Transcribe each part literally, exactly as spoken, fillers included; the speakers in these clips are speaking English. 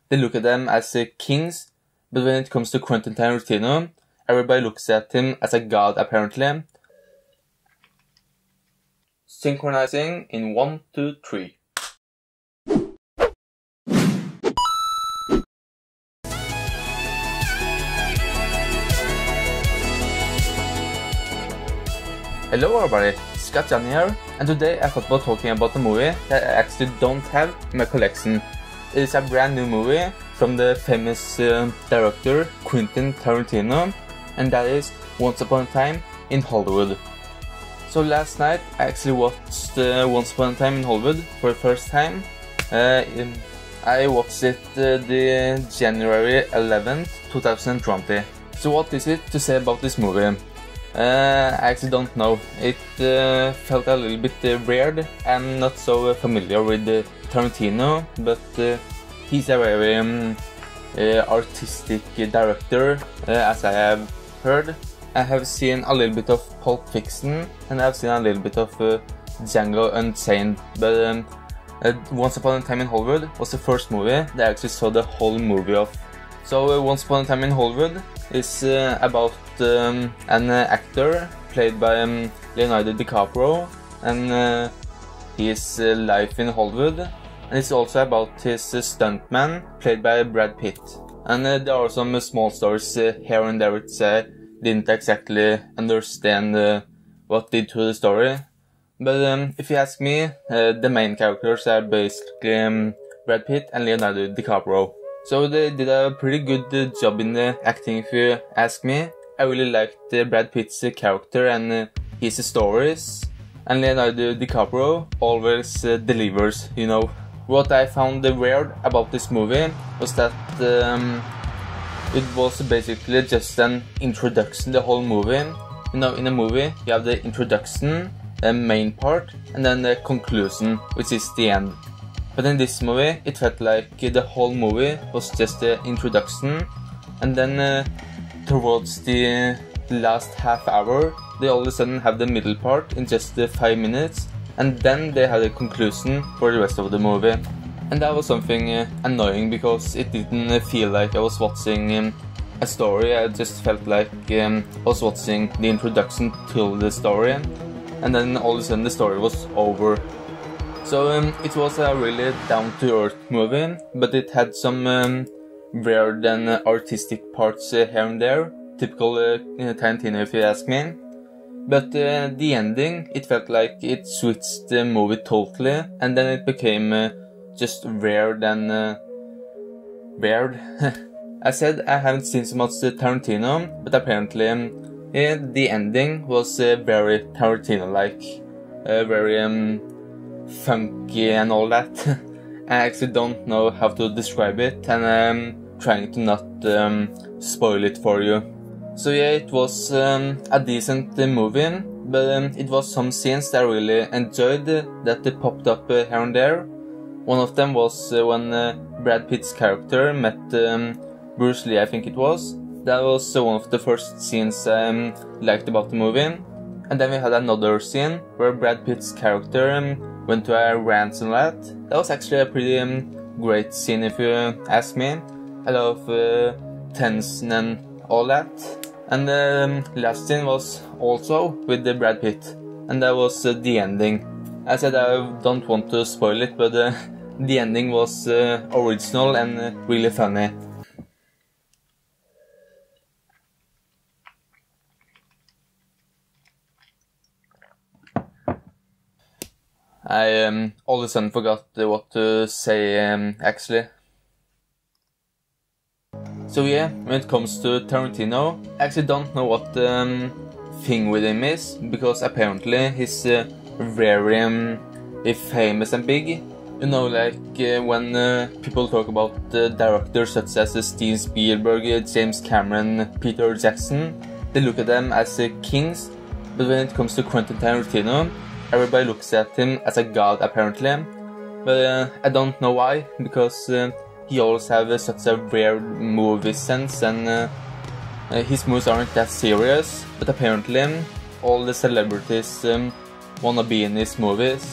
they look at them as uh, kings, but when it comes to Quentin Tarantino, everybody looks at him as a god apparently. Synchronizing in one, two, three. Hello everybody, Scott Johnny here, and today I thought about talking about a movie that I actually don't have in my collection. It is a brand new movie from the famous uh, director Quentin Tarantino, and that is Once Upon a Time in Hollywood. So last night I actually watched uh, Once Upon a Time in Hollywood for the first time. Uh, I watched it uh, the January eleventh, two thousand twenty. So what is it to say about this movie? Uh, I actually don't know. It uh, felt a little bit uh, weird. I'm not so uh, familiar with uh, Tarantino, but uh, he's a very um, uh, artistic director, uh, as I have heard. I have seen a little bit of Pulp Fiction, and I've seen a little bit of uh, Django Unchained, but um, uh, Once Upon a Time in Hollywood was the first movie that I actually saw the whole movie of. So uh, Once Upon a Time in Hollywood is uh, about um, an uh, actor played by um, Leonardo DiCaprio and uh, his uh, life in Hollywood, and it's also about his uh, stuntman played by Brad Pitt. And uh, there are some uh, small stories uh, here and there which I didn't exactly understand uh, what did to the story, but um, if you ask me, uh, the main characters are basically um, Brad Pitt and Leonardo DiCaprio. So they did a pretty good uh, job in the acting, if you ask me. I really liked uh, Brad Pitt's uh, character and uh, his stories. And Leonardo DiCaprio always uh, delivers, you know. What I found uh, weird about this movie was that um, it was basically just an introduction, the whole movie. You know, in a movie you have the introduction, the main part, and then the conclusion, which is the end. But in this movie, it felt like the whole movie was just the introduction, and then uh, towards the last half hour, they all of a sudden have the middle part in just uh, five minutes, and then they had a conclusion for the rest of the movie. And that was something uh, annoying, because it didn't uh, feel like I was watching um, a story. I just felt like um, I was watching the introduction to the story, and then all of a sudden the story was over. So um, it was a really down-to-earth movie, but it had some um, weird and uh, artistic parts uh, here and there, typical uh, Tarantino if you ask me. But uh, the ending, it felt like it switched the movie totally, and then it became uh, just weird and uh, weird. I said I haven't seen so much uh, Tarantino, but apparently um, yeah, the ending was uh, very Tarantino-like, uh, very um, funky and all that. I actually don't know how to describe it, and I'm trying to not um, spoil it for you. So yeah, it was um, a decent uh, movie, but um, it was some scenes that I really enjoyed uh, that they popped up uh, here and there. One of them was uh, when uh, Brad Pitt's character met um, Bruce Lee, I think it was. That was uh, one of the first scenes I um, liked about the movie. And then we had another scene where Brad Pitt's character um, went to a rant and that. That was actually a pretty um, great scene if you ask me. I love uh, tension and all that. And the um, last scene was also with the Brad Pitt, and that was uh, the ending. I said I don't want to spoil it, but uh, the ending was uh, original and uh, really funny. I um, all of a sudden forgot uh, what to say um, actually. So yeah, when it comes to Tarantino, I actually don't know what the um, thing with him is, because apparently he's uh, very um, famous and big. You know, like uh, when uh, people talk about uh, directors such as uh, Steven Spielberg, uh, James Cameron, Peter Jackson, they look at them as uh, kings, but when it comes to Quentin Tarantino, everybody looks at him as a god apparently. But uh, I don't know why, because uh, he always has uh, such a weird movie sense, and uh, uh, his movies aren't that serious, but apparently all the celebrities um, wanna be in his movies.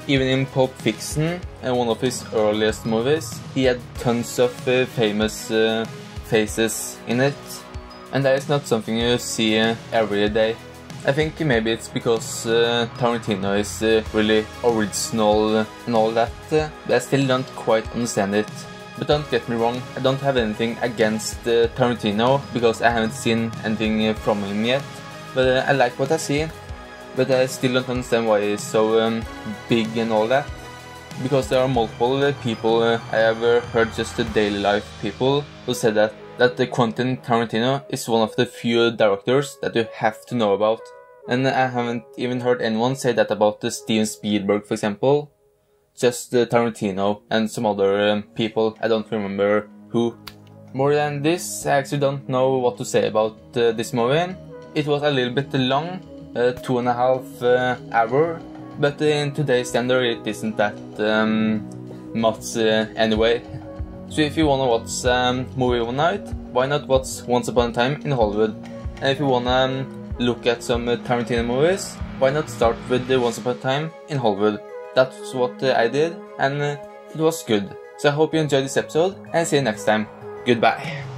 Even in Pulp Fiction, uh, one of his earliest movies, he had tons of uh, famous uh, faces in it, and that is not something you see uh, every day. I think maybe it's because uh, Tarantino is uh, really original and all that, uh, but I still don't quite understand it. But don't get me wrong, I don't have anything against uh, Tarantino, because I haven't seen anything uh, from him yet, but uh, I like what I see. But I still don't understand why he's so um, big and all that. Because there are multiple uh, people uh, I have uh, heard, just the daily life people, who said that, that uh, Quentin Tarantino is one of the few directors that you have to know about. And I haven't even heard anyone say that about uh, Steven Spielberg, for example. Just uh, Tarantino and some other um, people, I don't remember who. More than this, I actually don't know what to say about uh, this movie. It was a little bit long. Uh, two and a half uh, hour, but in today's standard it isn't that um, much uh, anyway. So if you wanna watch a um, movie one night, why not watch Once Upon a Time in Hollywood? And if you wanna um, look at some uh, Tarantino movies, why not start with the Once Upon a Time in Hollywood? That's what uh, I did, and uh, it was good. So I hope you enjoyed this episode, and see you next time. Goodbye.